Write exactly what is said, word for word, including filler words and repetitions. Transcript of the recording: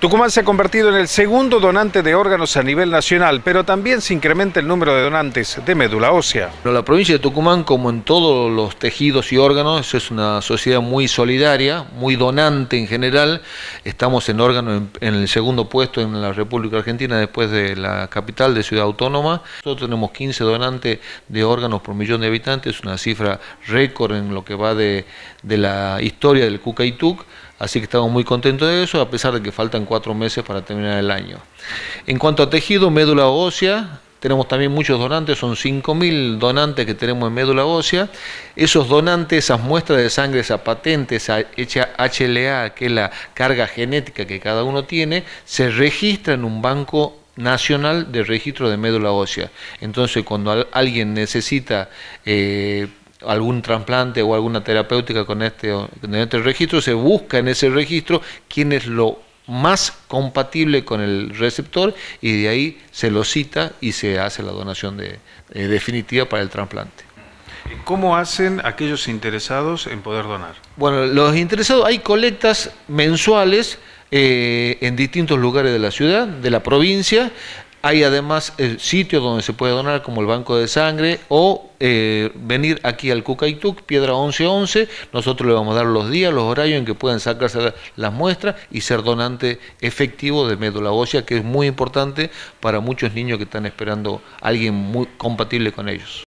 Tucumán se ha convertido en el segundo donante de órganos a nivel nacional, pero también se incrementa el número de donantes de médula ósea. La provincia de Tucumán, como en todos los tejidos y órganos, es una sociedad muy solidaria, muy donante en general. Estamos en órganos en, en el segundo puesto en la República Argentina después de la capital de Ciudad Autónoma. Nosotros tenemos quince donantes de órganos por millón de habitantes, una cifra récord en lo que va de, de la historia del Cucaytuc. Así que estamos muy contentos de eso, a pesar de que faltan cuatro meses para terminar el año. En cuanto a tejido, médula ósea, tenemos también muchos donantes, son cinco mil donantes que tenemos en médula ósea. Esos donantes, esas muestras de sangre, esa patente, esa H L A, que es la carga genética que cada uno tiene, se registra en un banco nacional de registro de médula ósea. Entonces, cuando alguien necesita eh, algún trasplante o alguna terapéutica con este, con este registro, se busca en ese registro quién es lo más compatible con el receptor y de ahí se lo cita y se hace la donación de, eh, definitiva para el trasplante. ¿Cómo hacen aquellos interesados en poder donar? Bueno, los interesados, hay colectas mensuales eh, en distintos lugares de la ciudad, de la provincia. Hay además eh, sitios donde se puede donar, como el banco de sangre, o eh, venir aquí al Cucaytuc, Piedra once once. Nosotros le vamos a dar los días, los horarios en que puedan sacarse las muestras y ser donante efectivo de médula ósea, que es muy importante para muchos niños que están esperando a alguien muy compatible con ellos.